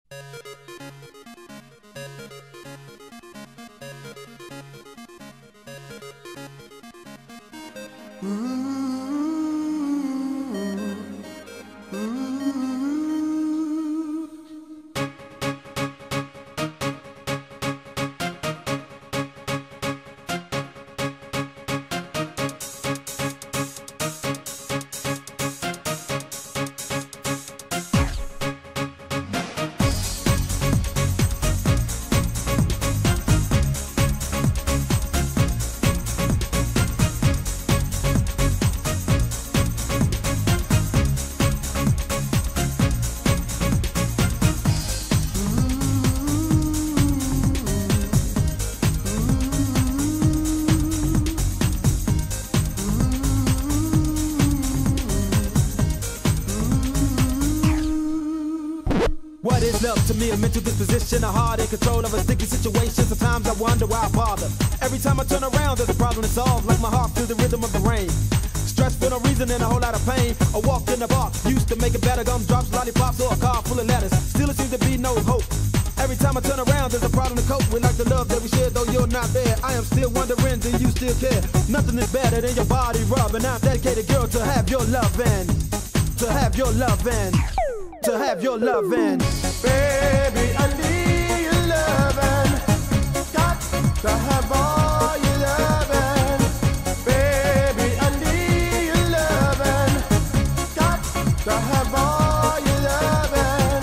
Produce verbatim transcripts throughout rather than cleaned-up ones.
What is love to me? A mental disposition, a heart in control of a sticky situation. Sometimes I wonder why I bother. Every time I turn around, there's a problem to solve. Like my heart feels the rhythm of the rain. Stress for no reason and a whole lot of pain. I walked in the bar, used to make it better. Gumdrops, lollipops, or a car full of letters. Still it seems to be no hope. Every time I turn around, there's a problem to cope with. Like the love that we share, though you're not there. I am still wondering, do you still care? Nothing is better than your body rubbing. I'm dedicated, girl, to have your lovin'. To have your lovin'. To have your lovin'. Baby, I need your lovin'. Got to have all your lovin'. Baby, I need your lovin'. Got to have all your lovin'.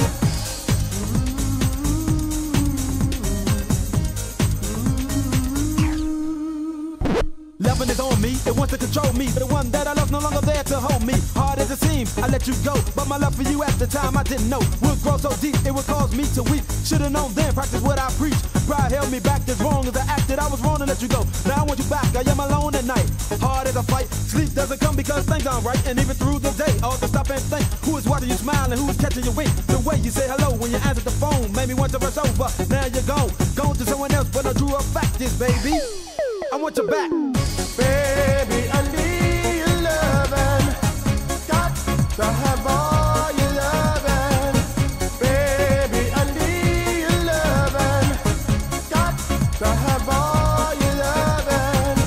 Loving is on me, it wants to control me. The one that I love no longer there to hold me. Hard as it seems, I let you go. But my love for you at the time I didn't know would grow so deep, it would cause me to weep. Should've known then, practice what I preach. Pride held me back as wrong as I acted. I was wrong to let you go, now I want you back. I am alone at night, hard as a fight. Sleep doesn't come because things aren't right. And even through the day, all to stop and think. Who is watching you smile and who is catching your wink? The way you say hello when you answer the phone made me want to rush over. Now you're gone, gone to someone else. But I drew a fact is, baby, I want you back. Baby, I need your lovin'. Got to have all your lovin'. Baby, I need your lovin'. Got to have all your lovin'.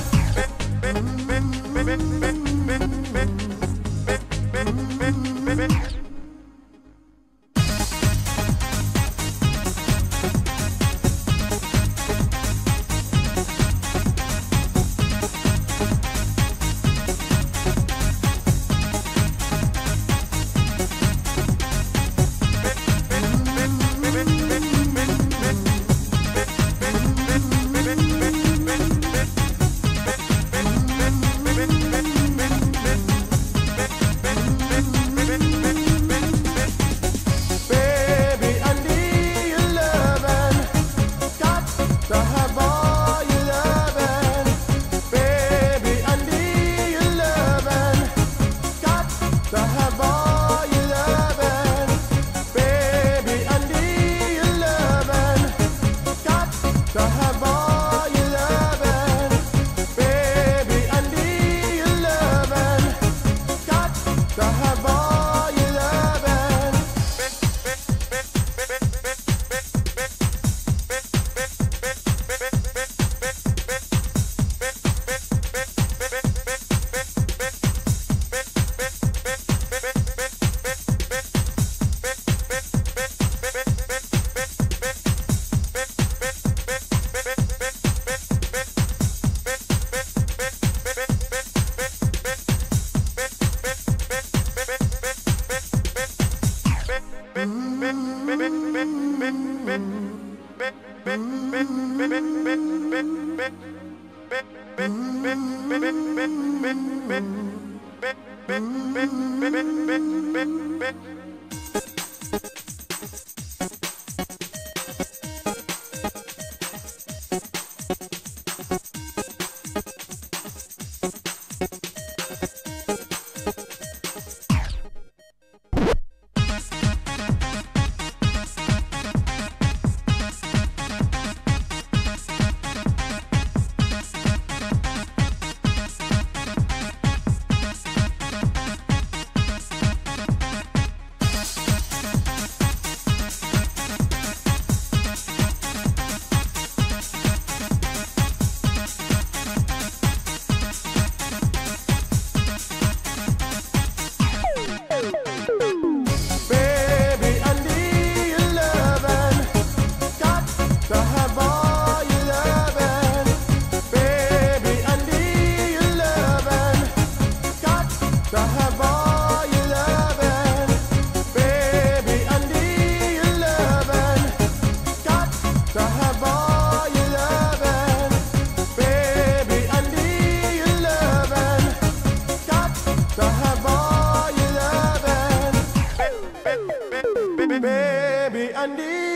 have all your loving. Baby, I need your loving. Got to have all your loving. Baby, I need your loving. Got to have all your loving. Baby, I need